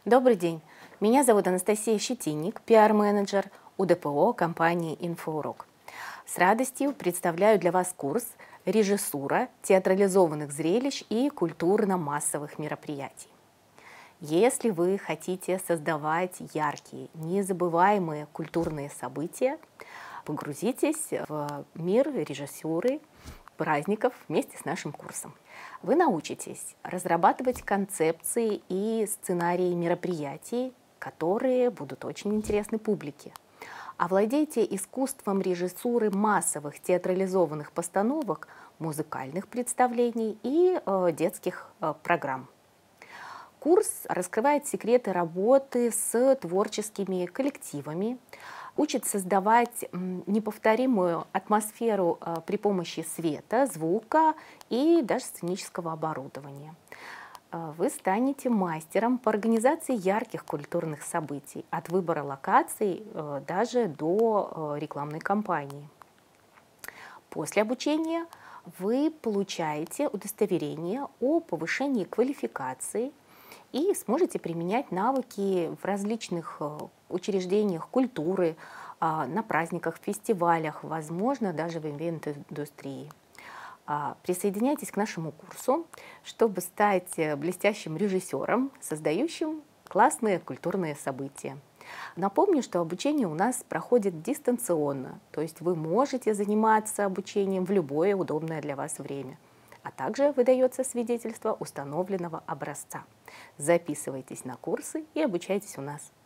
Добрый день. Меня зовут Анастасия Щетинник, пиар-менеджер УДПО компании «Инфоурок». С радостью представляю для вас курс «Режиссура театрализованных зрелищ и культурно-массовых мероприятий». Если вы хотите создавать яркие, незабываемые культурные события, погрузитесь в мир режиссуры праздников вместе с нашим курсом. Вы научитесь разрабатывать концепции и сценарии мероприятий, которые будут очень интересны публике. Овладейте искусством режиссуры массовых театрализованных постановок, музыкальных представлений и детских программ. Курс раскрывает секреты работы с творческими коллективами, учит создавать неповторимую атмосферу при помощи света, звука и даже сценического оборудования. Вы станете мастером по организации ярких культурных событий, от выбора локаций даже до рекламной кампании. После обучения вы получаете удостоверение о повышении квалификации и сможете применять навыки в различных учреждениях культуры, на праздниках, фестивалях, возможно, даже в ивент-индустрии. Присоединяйтесь к нашему курсу, чтобы стать блестящим режиссером, создающим классные культурные события. Напомню, что обучение у нас проходит дистанционно, то есть вы можете заниматься обучением в любое удобное для вас время. А также выдается свидетельство установленного образца. Записывайтесь на курсы и обучайтесь у нас.